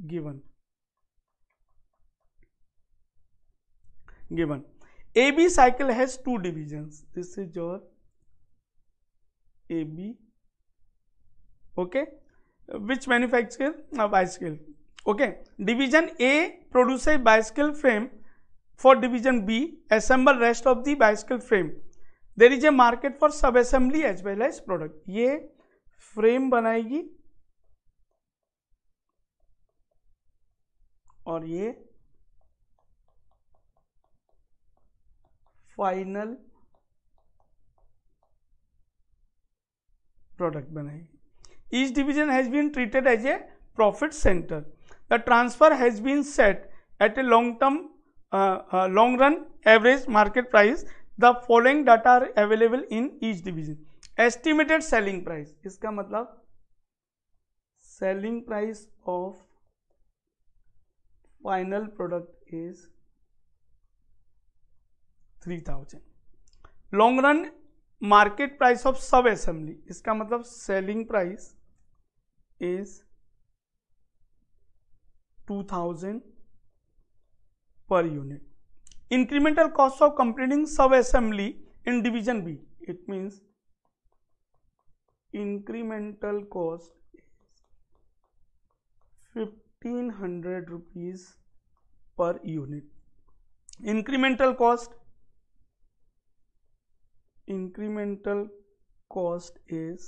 Speaker 1: given AB cycle has two divisions. This is your AB, okay, which manufacture a bicycle. Okay, division A produces bicycle frame for division B, assemble rest of the bicycle frame. There is a market for sub assembly as well as product. ये frame बनाएगी और ये final product बनाएगी। Each division has been treated as a profit center. The transfer has been set at a long run average market price. The following data are available in each division. Estimated selling price, इसका मतलब selling price of final product is 3000. Long run market price of sub assembly, इसका मतलब selling price is 2000 per unit. Incremental cost of completing sub assembly in division B, it means incremental cost 1500 rupees per unit. incremental cost is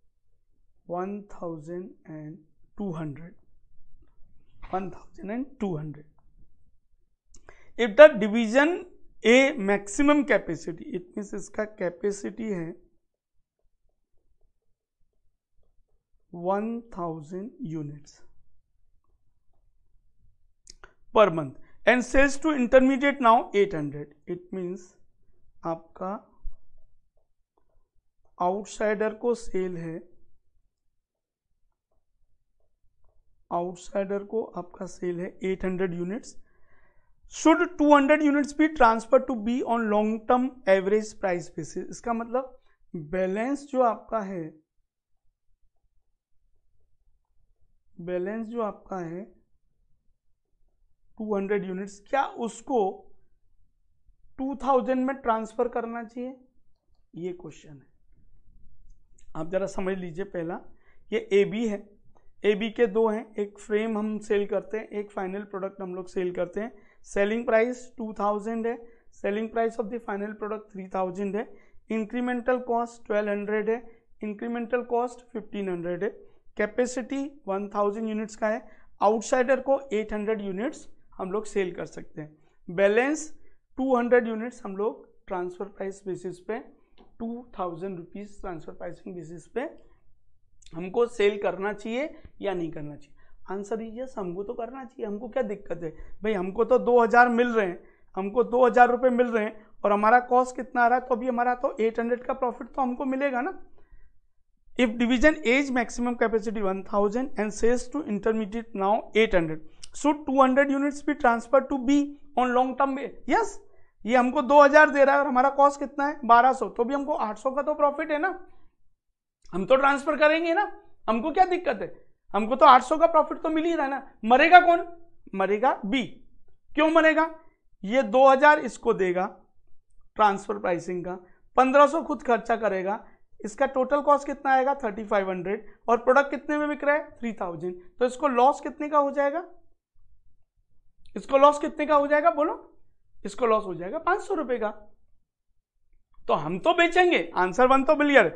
Speaker 1: 1200. If the division A maximum capacity, it means इसका capacity है 1000 units per month and sales to intermediate now 800, it means आपका outsider को sale है, outsider को आपका sale है 800 units. Should 200 units be transfer to B on long term average price basis. इसका मतलब बैलेंस जो आपका है, बैलेंस जो आपका है 200 यूनिट्स, क्या उसको 2000 में ट्रांसफर करना चाहिए? ये क्वेश्चन है. आप जरा समझ लीजिए. पहला ये ए बी है, ए बी के दो हैं, एक फ्रेम हम सेल करते हैं, एक फाइनल प्रोडक्ट हम लोग सेल करते हैं. सेलिंग प्राइस 2000 है, selling price of the final product 3000 है, इंक्रीमेंटल कॉस्ट 1200 है, इंक्रीमेंटल कॉस्ट 1500 है, कैपेसिटी 1000 यूनिट्स का है, आउटसाइडर को 800 यूनिट्स हम लोग सेल कर सकते हैं. बैलेंस 200 यूनिट्स हम लोग ट्रांसफर प्राइस बेसिस पे 2000 रुपीज ट्रांसफर प्राइसिंग बेसिस पे हमको सेल करना चाहिए या नहीं करना चाहिए? आंसर इज यस, हमको तो करना चाहिए. हमको क्या दिक्कत है भाई? हमको तो 2000 मिल रहे हैं, हमको 2000 रुपये मिल रहे हैं और हमारा कॉस्ट कितना आ रहा है, तो अभी हमारा तो 800 का प्रॉफिट तो हमको मिलेगा ना. If division as maximum capacity 1000 and sales to intermediate now 800, should 200 units be transfer to B on long term be? Yes, ये हमको 2000 दे रहा है और हमारा कॉस्ट कितना है 1200, तो भी हमको 800 का तो प्रॉफिट है ना, हम तो ट्रांसफर करेंगे ना. हमको क्या दिक्कत है? हमको तो 800 का प्रॉफिट तो मिल ही रहा है ना. मरेगा कौन? मरेगा बी. क्यों मरेगा? ये 2000 इसको देगा ट्रांसफर प्राइसिंग का, 1500 खुद खर्चा करेगा, इसका टोटल कॉस्ट कितना आएगा 3500 और प्रोडक्ट कितने में बिक रहा है 3000. तो इसको लॉस कितने का हो जाएगा? इसको लॉस कितने का हो जाएगा बोलो? इसको लॉस हो जाएगा 500 रुपए का. तो हम तो बेचेंगे. आंसर 1 तो clear.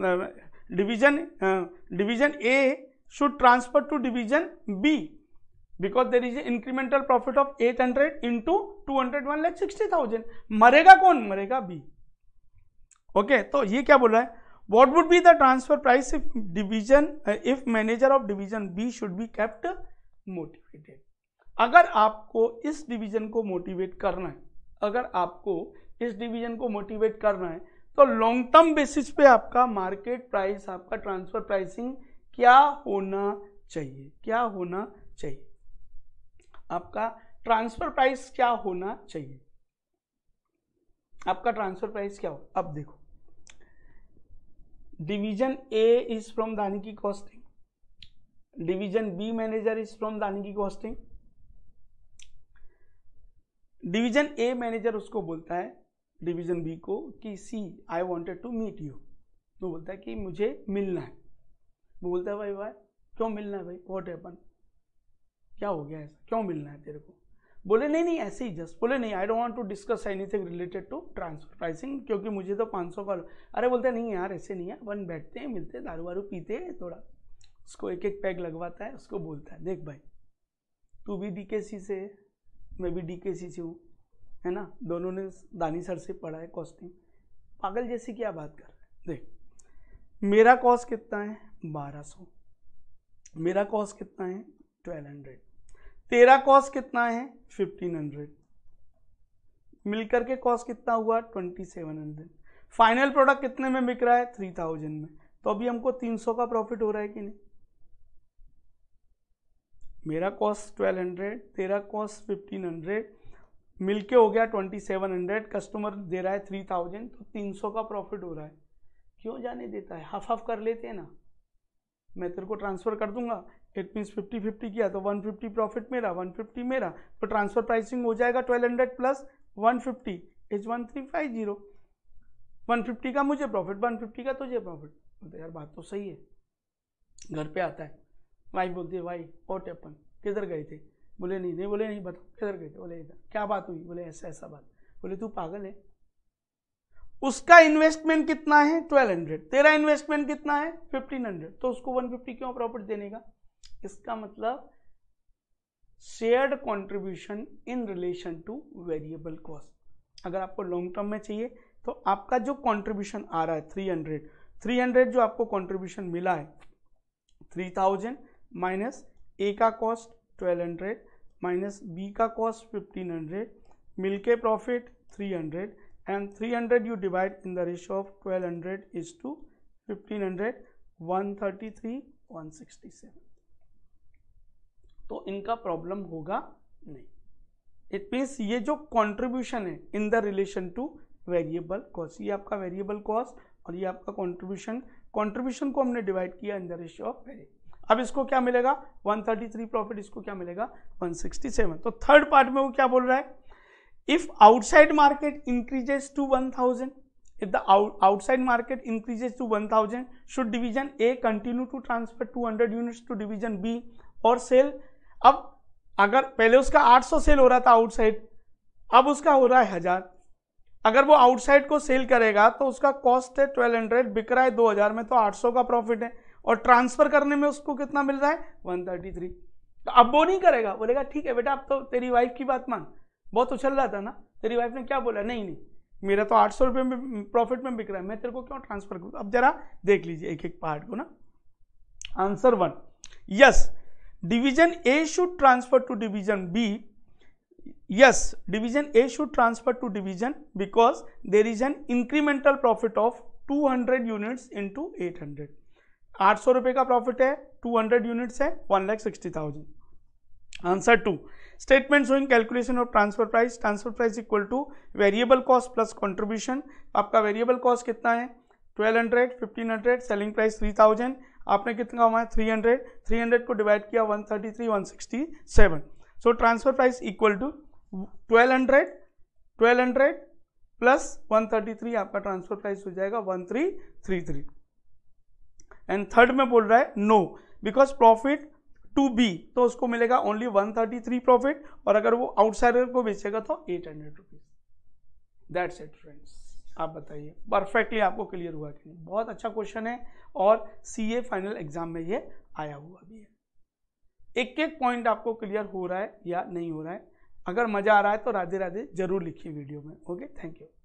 Speaker 1: Division A should transfer to division B because there is incremental profit of 800 into 200 1,60,000। मरेगा कौन? मरेगा बी। ओके, तो ये क्या बोल रहा है? What would be the transfer price if manager of division B should be kept motivated? अगर आपको इस डिवीजन को मोटिवेट करना है, अगर आपको इस डिवीजन को मोटिवेट करना है, तो लॉन्ग टर्म बेसिस पे आपका मार्केट प्राइस, आपका ट्रांसफर प्राइसिंग क्या होना चाहिए? क्या होना चाहिए? आपका ट्रांसफर प्राइस क्या होना चाहिए? आपका ट्रांसफर प्राइस क्या हो? अब देखो, डिवीजन ए इज फ्रॉम दानिकी costing, division B manager is from दानिकी कॉस्टिंग। डिवीजन ए मैनेजर उसको बोलता है डिवीजन बी को कि see I wanted to meet you. वो बोलता है कि मुझे मिलना है। वो बोलता है भाई क्यों मिलना है भाई? What happen? क्या हो गया ऐसा? क्यों मिलना है तेरे को? बोले नहीं ऐसे ही जस्ट। बोले नहीं, I don't want to discuss anything related to transfer pricing, क्योंकि मुझे तो 500 का। अरे बोलते नहीं यार ऐसे नहीं है, अपन बैठते हैं, मिलते हैं, दारू वारू पीते हैं थोड़ा। उसको एक एक पैग लगवाता है, उसको बोलता है देख भाई तू भी डीकेसी से, मैं भी डीकेसी से हूँ, है ना, दोनों ने दानी सर से पढ़ा है कॉस्टिंग। पागल जैसी क्या बात कर रहे हैं? देख मेरा कॉस्ट कितना है? 1200। मेरा कॉस्ट कितना है? 1200। तेरा कॉस्ट कितना है? 1500। मिलकर के कॉस्ट कितना हुआ? 2700। फाइनल प्रोडक्ट कितने में बिक रहा है? 3000 में। तो अभी हमको 300 का प्रॉफिट हो रहा है कि नहीं? मेरा कॉस्ट 1200, तेरा कॉस्ट 1500, मिलके हो गया 2700, कस्टमर दे रहा है 3000, तो 300 का प्रॉफिट हो रहा है। क्यों जाने देता है? हाफ हाफ कर लेते हैं ना। मैं तेरे को ट्रांसफर कर दूंगा, इट मीन्स 50-50 किया तो 150 प्रॉफिट मेरा, 150 मेरा, तो ट्रांसफर प्राइसिंग हो जाएगा 1200 प्लस 150 इज 1350। 150 का मुझे प्रॉफिट, 150 का तुझे प्रॉफिट। बोलते यार बात तो सही है। घर पे आता है, वाइफ बोलती है भाई व्हाट हैपन, किधर गए थे? बोले नहीं बोले नहीं बताओ किधर गए थे? बोले इधर। क्या बात हुई? बोले ऐसा ऐसा बात। बोले तू पागल है, उसका इन्वेस्टमेंट कितना है? 1200, तेरा इन्वेस्टमेंट कितना है? 1500, तो उसको 150 क्यों प्रॉफिट देने का? इसका मतलब shared contribution in relation to variable cost. अगर आपको लॉन्ग टर्म में चाहिए तो आपका जो कंट्रीब्यूशन आ रहा है 300 जो आपको कंट्रीब्यूशन मिला है 3000 माइनस ए का कॉस्ट 1200 माइनस बी का कॉस्ट 1500, मिलके profit 300, and 300 you divide in the ratio of 1200 is to 1500, 133, 167। तो इनका प्रॉब्लम होगा नहीं। इट मीन्स ये जो कंट्रीब्यूशन है in the relation to variable cost, ये आपका वेरिएबल कॉस्ट और ये आपका कंट्रीब्यूशन को हमने डिवाइड किया in the ratio of variable. अब इसको क्या मिलेगा? 133 प्रॉफिट, इसको क्या मिलेगा? 167। तो थर्ड पार्ट में वो क्या बोल रहा है? If outside market increases to 1000, if the outside market increases to 1000, should division A continue to transfer 200 units to division B और सेल? अब अगर पहले उसका 800 सेल हो रहा था आउटसाइड, अब उसका हो रहा है 1000। अगर वो आउटसाइड को सेल करेगा तो उसका कॉस्ट है 1200, बिक रहा है 2000 में, तो 800 का प्रॉफिट है, और ट्रांसफर करने में उसको कितना मिल रहा है? 133। तो अब वो नहीं करेगा, बोलेगा ठीक है बेटा अब तो तेरी वाइफ की बात मान, बहुत उछल रहा था ना, तेरी वाइफ ने क्या बोला? नहीं मेरा तो 800 रुपये में प्रॉफिट में बिक रहा है, मैं तेरे को क्यों ट्रांसफर करूँ? अब जरा देख लीजिए एक एक पार्ट को ना। Answer 1, yes division A should transfer to division B. Yes division A should transfer to division because there is an incremental profit of 200 units into 800। 800 रुपये का प्रॉफिट है, 200 यूनिट्स है, 1,60,000। Answer 2, statement showing calculation of transfer price. Transfer price equal to variable cost plus contribution. आपका variable cost कितना है? 1200, 1500, selling price 3000, आपने कितना कमाया? 300, 300 को डिवाइड किया 133, 167। So transfer price equal to 1200 plus 133, आपका ट्रांसफर प्राइस हो जाएगा 1333। एंड थर्ड में बोल रहा है no because profit to be, तो उसको मिलेगा ओनली 133 प्रॉफिट, और अगर वो आउटसाइडर को बेचेगा तो 800 रुपीज। That's it friends. आप बताइए परफेक्टली आपको क्लियर हुआ कि नहीं? बहुत अच्छा क्वेश्चन है और सीए फाइनल एग्जाम में ये आया हुआ भी है। एक एक पॉइंट आपको क्लियर हो रहा है या नहीं हो रहा है। अगर मज़ा आ रहा है तो राधे राधे जरूर लिखिए वीडियो में। Okay, thank you.